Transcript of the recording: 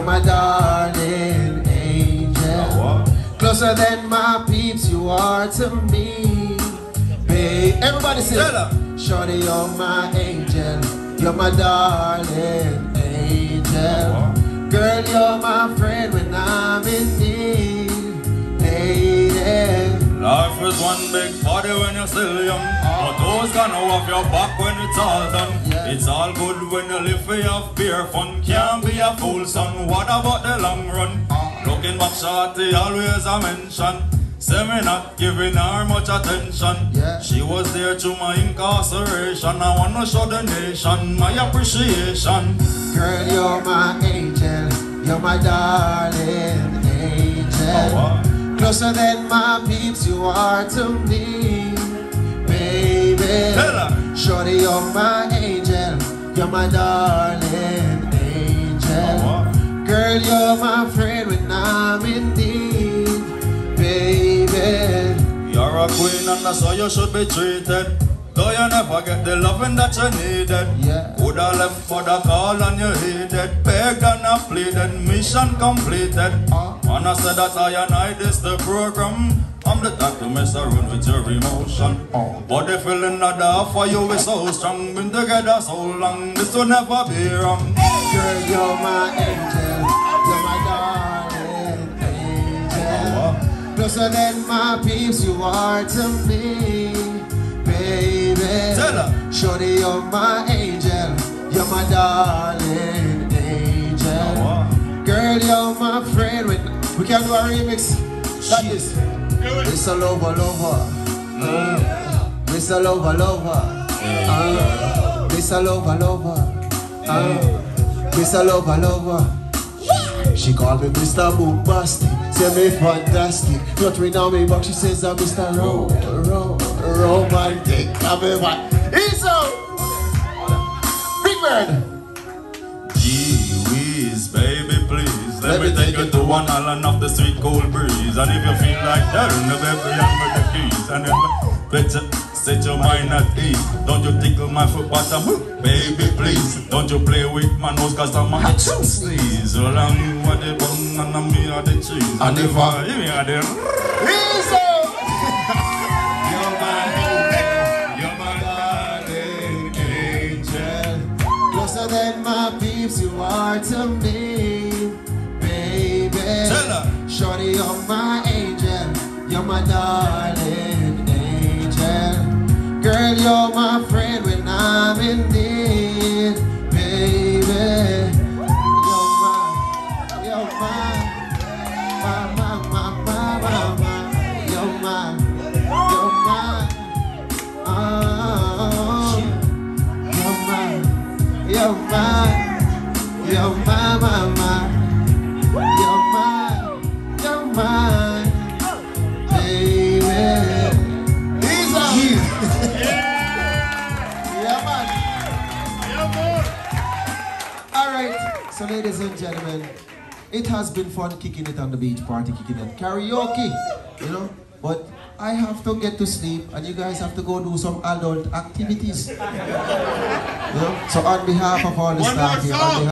You're my darling angel. Closer than my peeps you are to me. Babe, everybody say, shorty, you're my angel. You're my darling angel. Girl, you're my friend when I'm in need. Lady. Life is one big party when you're still young, but those gonna off your back when it's all done. It's all good when you live for your beer fun. Can't be a fool, son. What about the long run? Looking back, shorty always a mention. Say me not giving her much attention. She was there through my incarceration. I wanna show the nation my appreciation. Girl, you're my angel. You're my darling angel. Closer than my peeps you are to me, baby. Shorty, you're my angel. You're my darling angel. Girl, you're my friend when I'm in need, baby. You're a queen and that's how you should be treated. Though you never get the loving that you needed. Coulda left for the call and you hated. Begged and I pleaded, mission completed. And I said that I and I this the program. I'm the type to mess around with your emotion. But the feeling that I offer you is so strong. Been together so long, this will never be wrong. Girl, you're my angel. You're my darling angel. Closer than my peeps you are to me, baby. Shorty, you're my angel. You're my darling angel. Girl, you're my friend. We can do a remix like this. It's a lover, lover. It's a lover, lover. It's a lover, lover. It's a lover, lover. She called me Mr. Bombastic. Say me fantastic. Not right now me but she says I'm Mr. Romantic. I'm a what? It's a Big Bird. Gee whiz, baby, please. Let me take you to one island of the sweet cold breeze. And if you feel like that, the baby, I'm with the keys. And then better set your mind at ease. Don't you tickle my foot bottom, baby, please. Don't you play with my nose, cause I'm a sneeze. All I knew what the bone and I'm me are the cheese. And if I hear me are the You're my darling angel. Closer than my peeps you are to me, baby. Shorty, you're my angel. You're my darling angel. Girl, you're my friend when I'm in need, baby. You're mine, you're mine, you're mine, oh, you're mine, you're mine, you're mine, you're mine, baby. These are you. Yeah, man. All right, so ladies and gentlemen, it has been fun kicking it on the beach party, kicking it karaoke, you know, but I have to get to sleep and you guys have to go do some adult activities. You know? So on behalf of all the staff here,